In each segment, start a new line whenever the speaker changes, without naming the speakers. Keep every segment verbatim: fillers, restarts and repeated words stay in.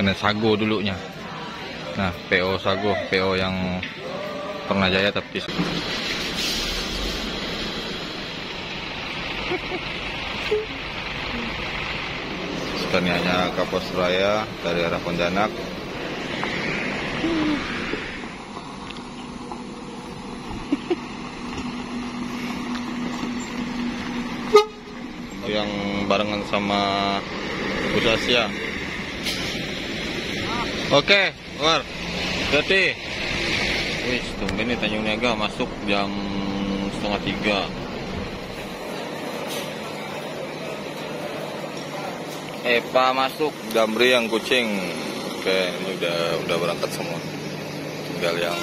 kena Sago dulunya. Nah, P O Sago, P O yang pernah jaya tapi Scania-nya Kapos Raya dari arah Pontianak. Yang barengan sama Bus Asia. Oke, keluar. Jadi, wih, tumben nih Tanjung Niaga masuk jam setengah tiga. Epa masuk, Damri yang Kucing. Oke, ini udah udah berangkat semua. Tinggal yang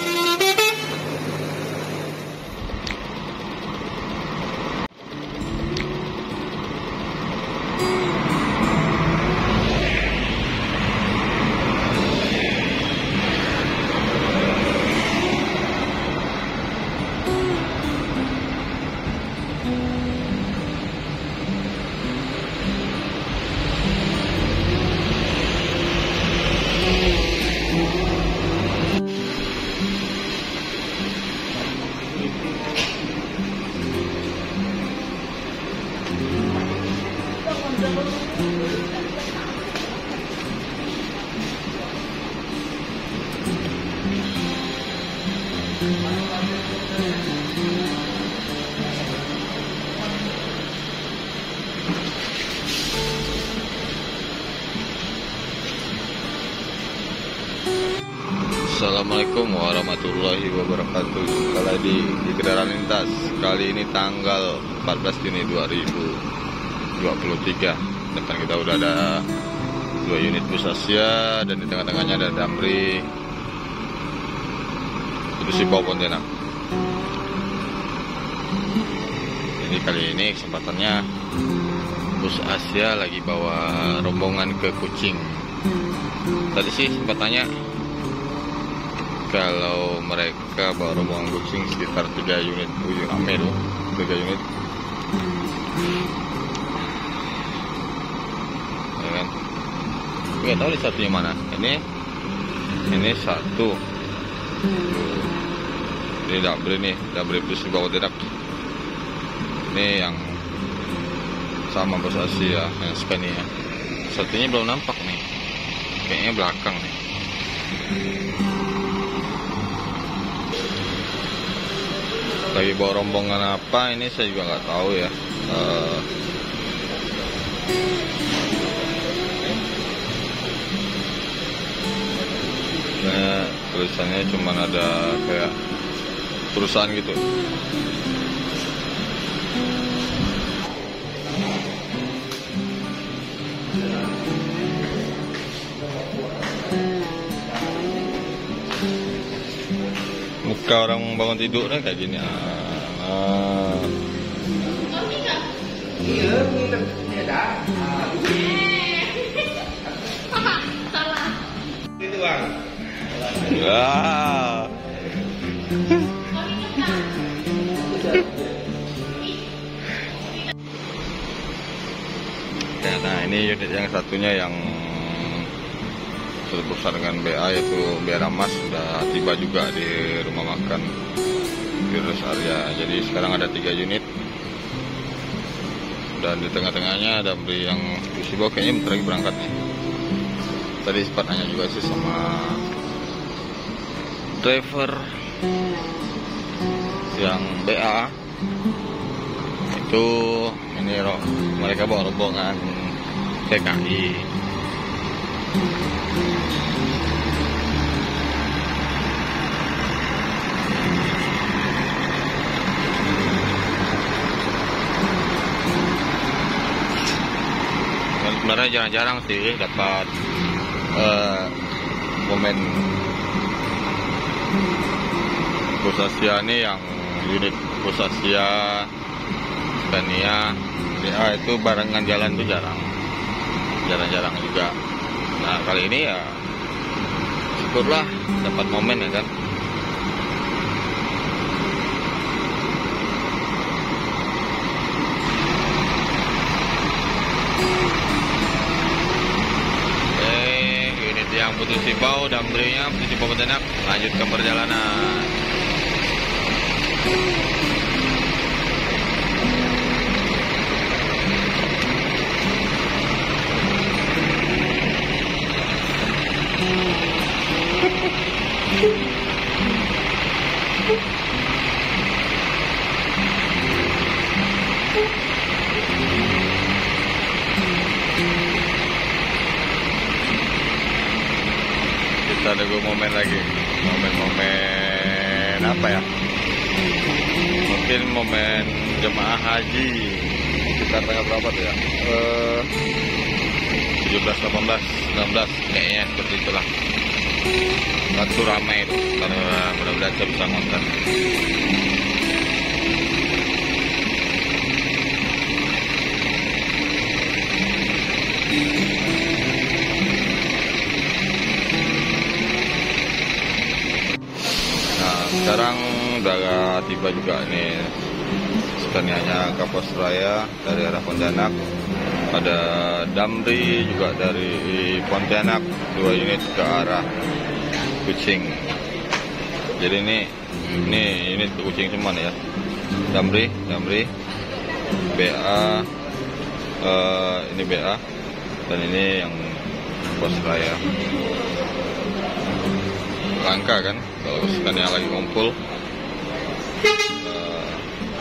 Assalamualaikum warahmatullahi wabarakatuh. Jumpa lagi di Kendaraan Lintas. Kali ini tanggal empat belas Juni dua ribu dua puluh tiga. Depan kita udah ada dua unit Bus Asia dan di tengah-tengahnya ada Damri Bus Bau Pontianak. Jadi kali ini kesempatannya Bus Asia lagi bawa rombongan ke Kucing. Tadi sih sempat tanya kalau mereka bawa rombongan Kucing sekitar tiga unit. Wih, rame loh, tiga unit. Ya kan? Nggak tahu di satunya mana. Ini, ini satu. Ini Damri nih, Damri Bus Bau Pontianak. Ini yang sama Bus Asia, yang Scania. Satunya belum nampak nih. Kayaknya belakang nih. Lagi bawa rombongan apa ini saya juga nggak tahu ya. Uh, nah, tulisannya cuma ada kayak perusahaan gitu. Muka orang bangun tidurnya kayak gini. Ah.
Iya, ini dah. Salah. Itu bang.
Ya. Nah, ini unit yang satunya yang berurusan dengan B A yaitu B A Ramas sudah tiba juga di rumah makan di rest area. Jadi sekarang ada tiga unit dan di tengah-tengahnya ada beli yang Usibo kayaknya bentar lagi berangkat nih. Tadi sempat nanya juga sih sama driver yang B A itu ini roh, mereka bawa rombongan T K I. Sebenarnya jarang-jarang sih dapat uh, momen Bus Asia ini yang unit Bus Asia Scania B A itu barengan jalan tuh jarang jarang-jarang juga. Nah kali ini ya syukurlah dapat momen ya kan. yang putus Sibau, Damri-nya putus Sibau Pontianak, lanjutkan perjalanan. Kita nunggu momen lagi, momen-momen apa ya? Mungkin momen jemaah haji. Kita tanggal berapa tuh ya? Eh, tujuh belas, delapan belas, sembilan belas kayaknya seperti itulah. Waktu ramai itu, karena mudah-mudahan saya bisa ngonten. Sekarang udah tiba juga nih skanianya Kapos Raya dari arah Pontianak, ada Damri juga dari Pontianak, dua unit ke arah Kucing. Jadi ini ini unit ke Kucing semua nih ya. Damri, Damri, B A, uh, ini B A, dan ini yang Kapos Raya. Langka kan kalau sekalian lagi ngumpul. uh,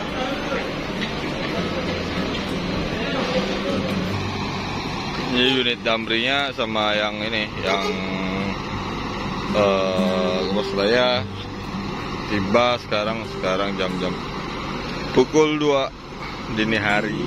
ini unit Damrinya sama yang ini yang uh, Surabaya tiba sekarang sekarang jam-jam pukul dua dini hari.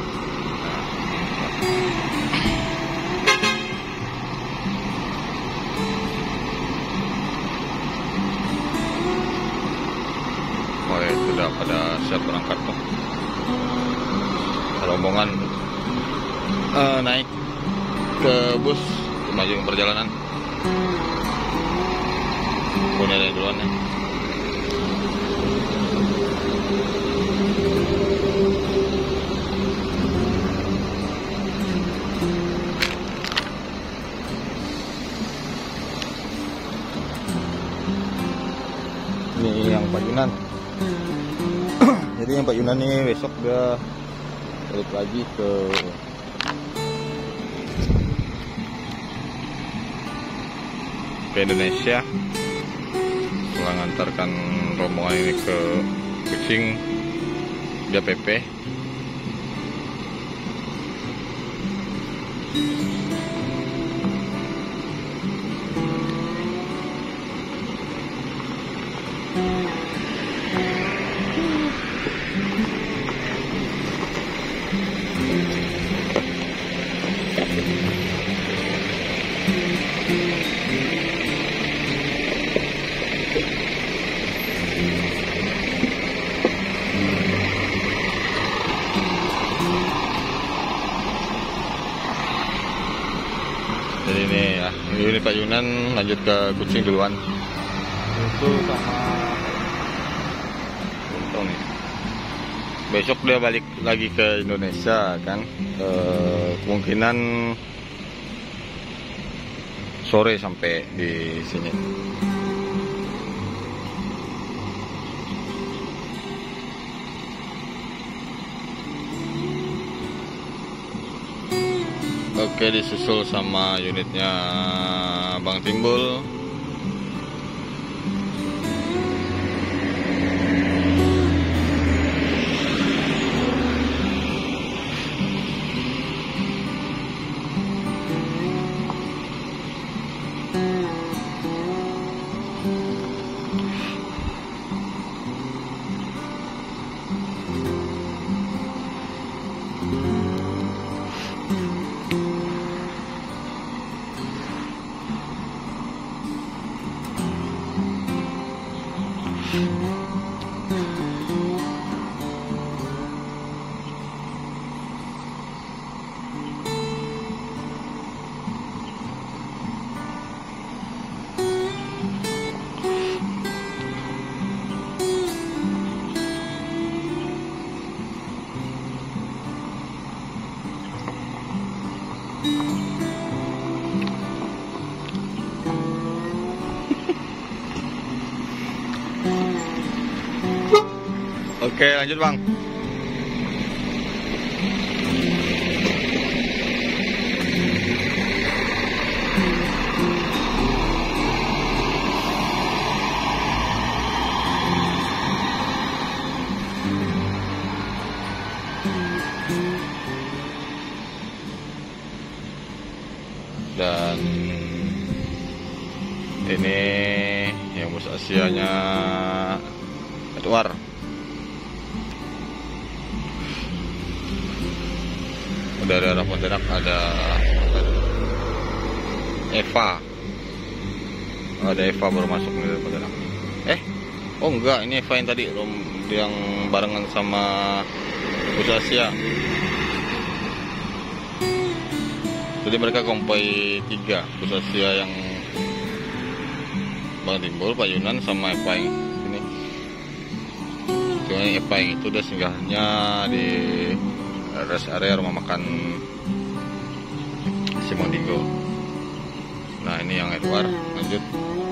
Sudah pada siap berangkat tuh. Rombongan uh, naik ke bus maju ke perjalanan. Punya dari duluan ya. Ini yang Pajunan. Jadi yang Pak Yunan nih besok dia balik lagi ke ke Indonesia setelah mengantarkan rombongan ini ke Kucing, dia P P. Jadi ini ya, ini Pak Yunan lanjut ke Kucing duluan. Itu sama Untung nih. Besok dia balik lagi ke Indonesia kan. E, kemungkinan sore sampai di sini. Oke, disusul sama unitnya Bang Timbul. Oke, lanjut bang. Dan ini yang bus Asianya Edward. Dari arah Pontianak ada Eva. Ada Eva baru masuk dari Pontianak. Eh, oh enggak, ini Eva yang tadi yang barengan sama bus Asia. Jadi mereka kompoi tiga, bus Asia yang Bang Timbul, Pak Yunan sama Eva yang ini. Cuma Eva yang itu udah singgahnya di rest area rumah makan Simon Digo. Nah ini yang Edward, lanjut.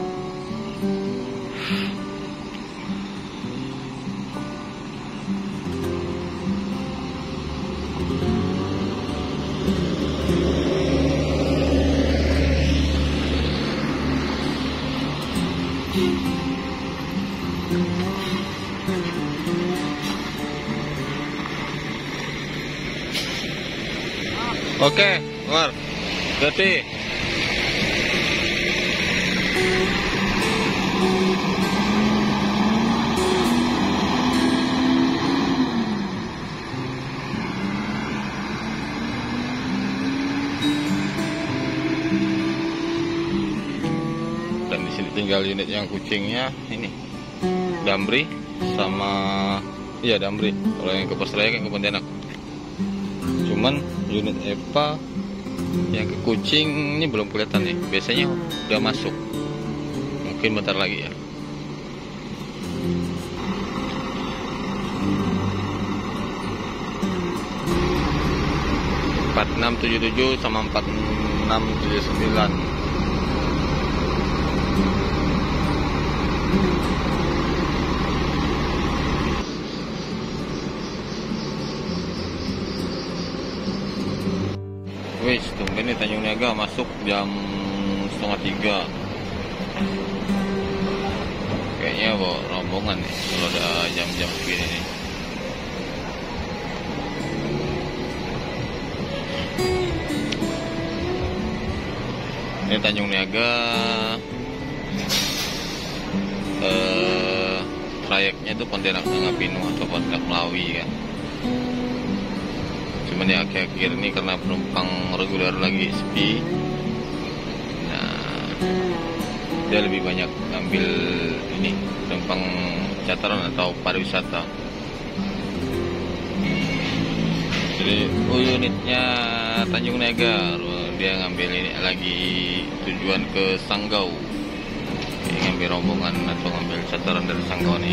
Oke, keluar. Hati. Dan di sini tinggal unit yang kucingnya ini. Damri sama iya Damri. Kalau yang ke Pasraya kan ke Pontianak. Cuman unit Eva yang ke kucing ini belum kelihatan nih. Biasanya udah masuk. Mungkin bentar lagi ya. empat enam tujuh tujuh sama empat enam tujuh sembilan. Wih, tumben nih Tanjung Niaga masuk jam setengah tiga. Kayaknya bawa rombongan nih kalau ada jam-jam begini nih. Ini Tanjung Niaga eh, trayeknya tuh Pontianak Ngapinu atau Pontianak Melawi kan. Cuman ya akhir-akhir ini karena penumpang reguler lagi sepi, nah dia lebih banyak ngambil ini penumpang charteran atau pariwisata. Jadi oh, unitnya Tanjung Niaga dia ngambil ini lagi tujuan ke Sanggau, ini ngambil rombongan atau ngambil charteran dari Sanggau nih.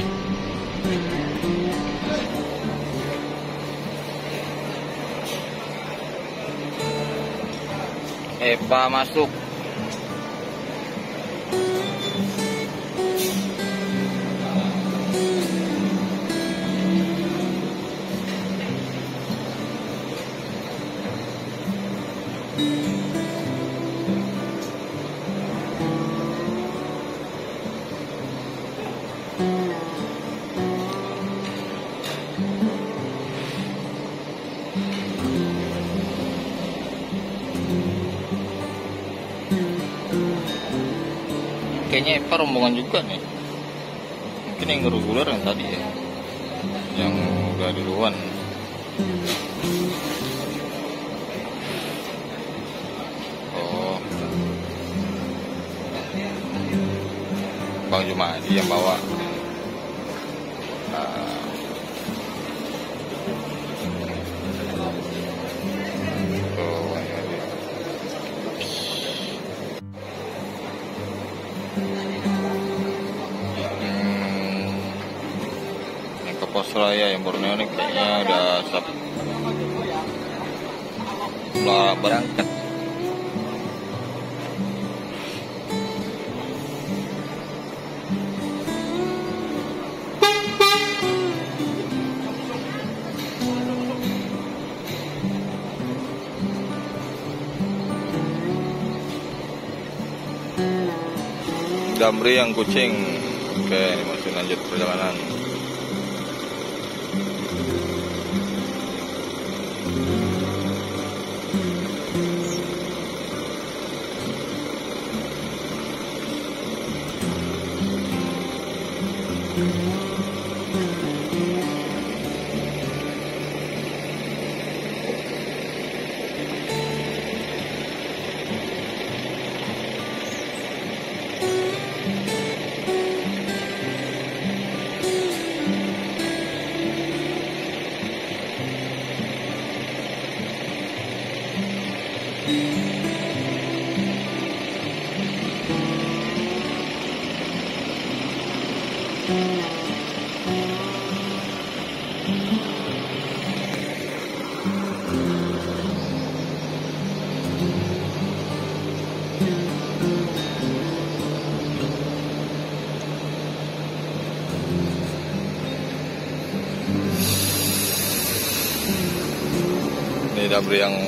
Eva masuk. Kayaknya Eva rombongan juga nih. Mungkin yang reguler yang tadi ya, yang udah duluan. Oh, Bang Jumadi yang bawa. Nah. Oh, ya, ya. Pos Raya yang Borneo ini kayaknya udah siap berangkat. Damri yang Kucing. Oke, masih lanjut perjalanan. Ini Damri yang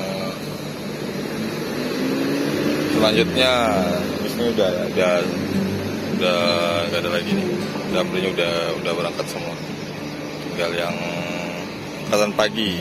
selanjutnya. Ini udah udah udah nggak ada lagi nih. Damrinya udah udah berangkat semua. Tinggal yang angkatan pagi.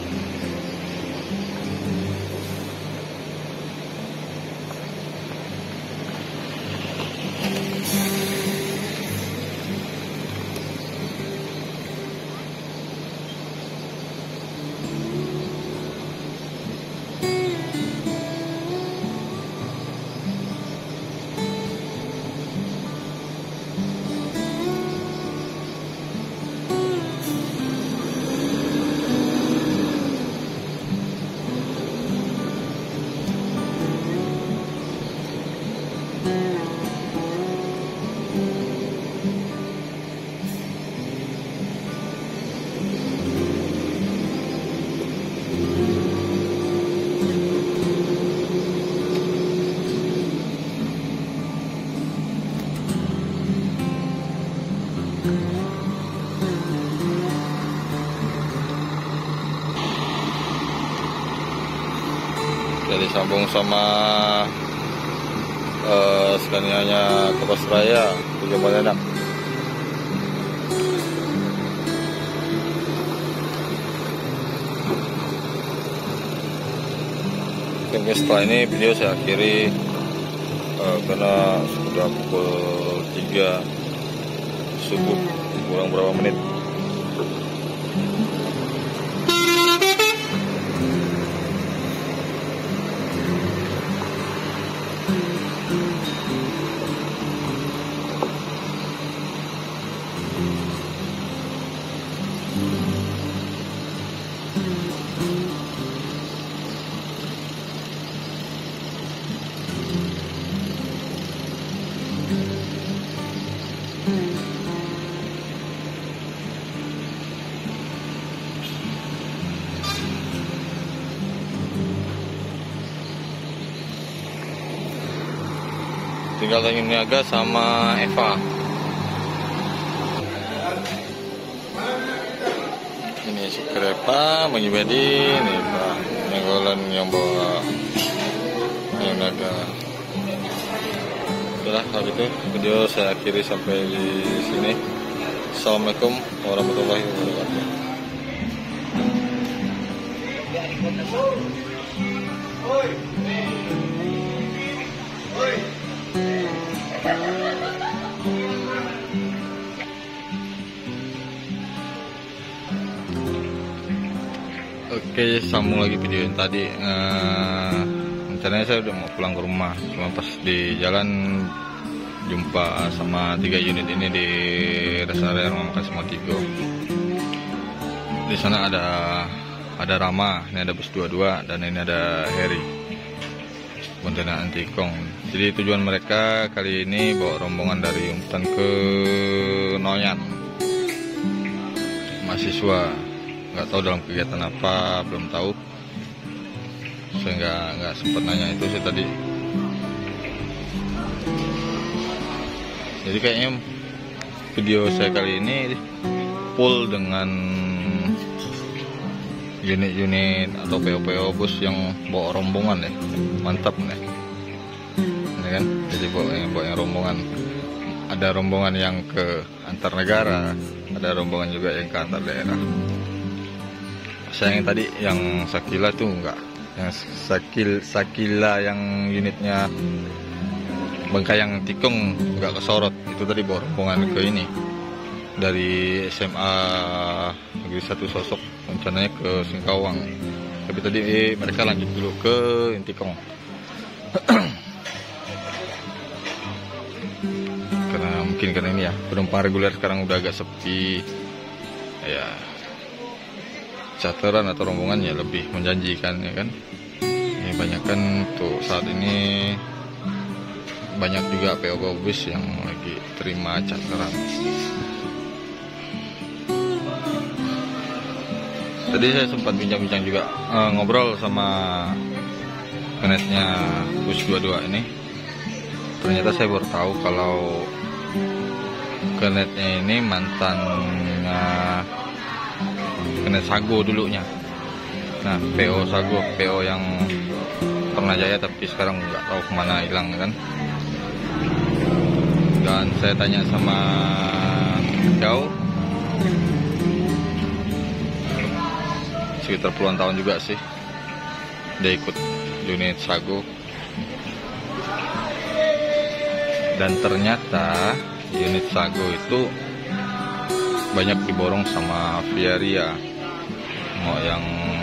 Jadi sambung sama uh, Scania-nya Kota Seraya Tiga Banyak. Oke, setelah ini video saya akhiri uh, karena sudah pukul tiga subuh, kurang berapa menit. Tinggal Tanjung Niaga sama Eva. Ini supir Eva, Bang Ibedi, ini Pak Nenggolan yang bawa Tanjung Niaga. Udah, kalau gitu video saya akhiri sampai di sini. Assalamualaikum warahmatullahi wabarakatuh. Oke, sambung lagi video yang tadi. Uh, rencananya saya udah mau pulang ke rumah, cuma pas di jalan jumpa sama tiga unit ini di rest area Rumah Makan Semua Tigo. Di sana ada ada Rama, ini ada bus dua puluh dua, dan ini ada Heri, kontena antikong. Jadi tujuan mereka kali ini bawa rombongan dari Umtan ke Noyan, mahasiswa. Nggak tahu dalam kegiatan apa, belum tahu. Saya nggak nggak sempat nanya itu sih tadi. Jadi kayaknya video saya kali ini full dengan unit-unit atau P O P O bus yang bawa rombongan ya, mantap nih. ya kan. Jadi buat yang, buat yang rombongan, ada rombongan yang ke antar negara, ada rombongan juga yang ke antar daerah. Saya yang tadi yang Sakila tuh enggak, yang Sakil Sakila yang unitnya Bengkayang Tikung enggak kesorot. Itu tadi bawa rombongan ke ini dari S M A Negeri satu Sosok, rencananya ke Singkawang. Tapi tadi eh, mereka lanjut dulu ke Intikong. Karena mungkin karena ini ya, penumpang reguler sekarang udah agak sepi. Ya, charteran atau rombongannya lebih menjanjikan ya kan. Ini banyak kan tuh saat ini banyak juga P O bus yang lagi terima charteran. Tadi saya sempat bincang-bincang juga, uh, ngobrol sama kenetnya bus dua puluh dua ini. Ternyata saya baru tahu kalau kenetnya ini mantannya kenet Sago dulunya. Nah, P O Sago, P O yang pernah jaya tapi sekarang nggak tahu kemana hilang kan. Dan saya tanya sama kau, sekitar puluhan tahun juga sih dia ikut unit Sago. Dan ternyata unit Sago itu banyak diborong sama Viaria. Mau yang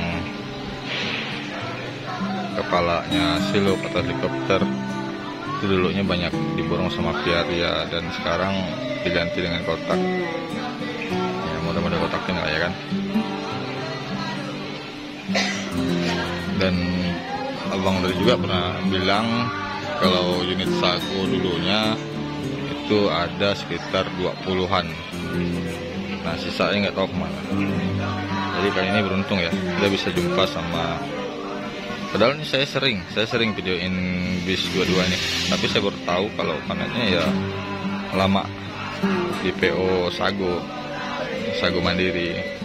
kepalanya siluk atau helikopter itu dulunya banyak diborong sama Viaria, dan sekarang diganti dengan kotak. Ya mudah-mudahan kotaknya lah ya kan. Dan abang dari juga pernah bilang kalau unit Sago dulunya itu ada sekitar dua puluhan. Nah sisanya nggak tahu kemana. Jadi kali ini beruntung ya, kita bisa jumpa sama. Padahal ini saya sering, saya sering videoin bis dua puluh dua ini. Tapi saya baru tahu kalau kanannya ya lama di P O Sago, Sago Mandiri.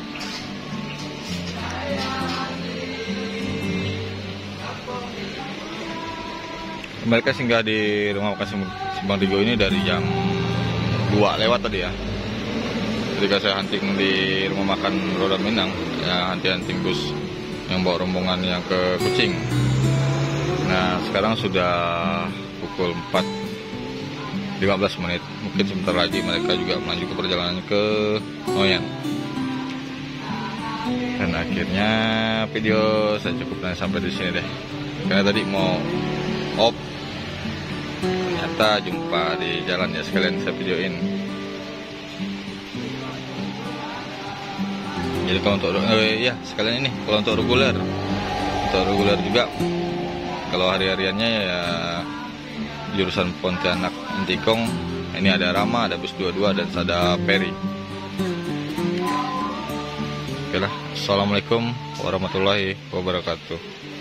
Mereka singgah di rumah makan Simpang Tigo ini dari jam dua lewat tadi ya. Ketika saya hunting di rumah makan Roda Minang, ya hunting-hunting bus yang bawa rombongan yang ke Kucing. Nah sekarang sudah pukul empat lima belas menit. Mungkin sebentar lagi mereka juga melanjut ke perjalanan ke Noyan. Dan akhirnya video saya cukupkan sampai di sini deh. Karena tadi mau op, ternyata jumpa di jalan ya, sekalian saya videoin. Jadi kalau untuk eh, ya sekalian ini kalau untuk reguler, untuk reguler juga kalau hari-hariannya ya jurusan Pontianak Intikong ini ada Rama, ada bus dua puluh dua dan ada Peri. Oke lah, assalamualaikum warahmatullahi wabarakatuh.